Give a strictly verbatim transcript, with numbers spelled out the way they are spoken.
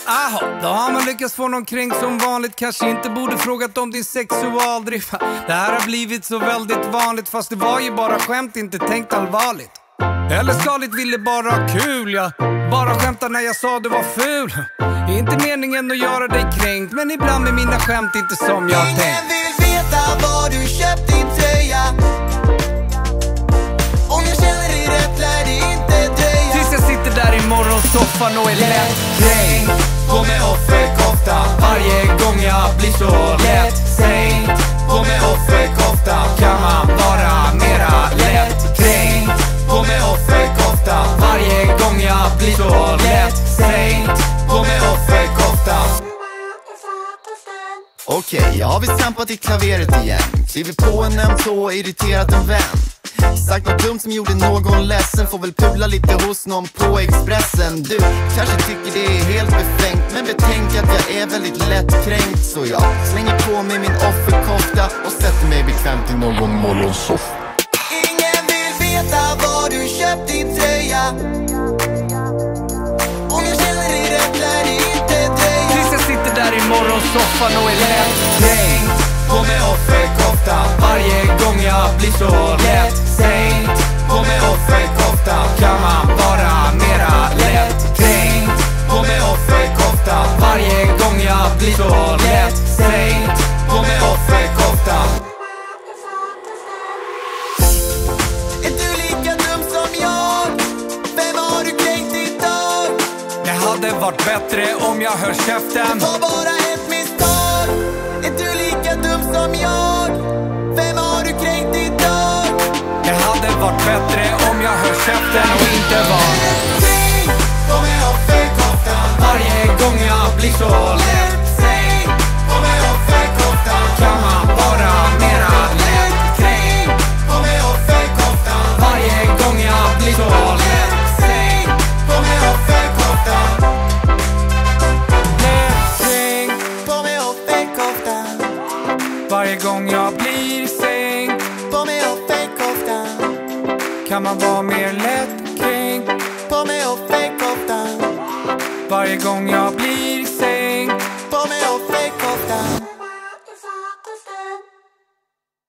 Aha, då har man lyckats få någon kränkt som vanligt. Kanske inte borde frågat om din sexualdrift. Det här har blivit så väldigt vanligt, fast det var ju bara skämt, inte tänkt allvarligt. Eller skaligt, ville bara ha kul, ja. Bara skämta när jag sa du var ful. Inte meningen att göra dig kränkt, men ibland är mina skämt inte som jag tänkt. Ingen vill veta var du köpt din tröja. Om jag känner dig rätt lär det inte dröja. Tills jag sitter där i morgonsoffan och är lätt kränkt. På med offerkofta. Varje gång jag blir så lätt sänkt. På med offerkofta. Kan man vara mera lätt kränkt. På med offerkofta. Varje gång jag blir så lätt sänkt. På med offerkofta. Okej, okay, jag har visst trampat i klaveret igen. Kliver på en öm tå och irriterat en vän. Sagt något dumt som gjorde någon ledsen. Får väl pula lite hos någon på Expressen. Du kanske tycker det är helt befängt, men betänk att jag är väldigt lättkränkt. Så jag slänger på mig min offerkofta och sätter mig bekvämt i någon morgonsoffa. Ingen vill veta var du köpt din tröja. Om jag känner dig rätt lär det inte dröja. Tills jag sitter där i morgonsoffan och är lätt kränkt. På med offerkofta. Varje gång jag blir så lätt sänkt. På med offerkofta. Kan man vara mera lätt kränkt. På med offerkofta. Varje gång jag blir så lätt sänkt. På med offerkofta. Är du lika dum som jag? Vem har du kränkt idag? Det hade varit bättre om jag hör käften. Det var bara ett misstag. Är du lika dum som jag? Vem har du kränkt idag? Det hade varit bättre om jag hör käften och inte var kränkt. På med offerkofta. Varje gång jag blir så lätt sänkt. På med offerkofta. Kan man vara mera lätt kränkt. På med offerkofta. Varje gång jag blir så lätt sänkt. På med offerkofta. Lätt sänkt. På med offerkofta. Varje gång jag blir sänkt. På med offerkofta. Kan man vara mer lätt kränkt. På med offerkofta. Varje gång jag blir sänkt. På med offerkofta.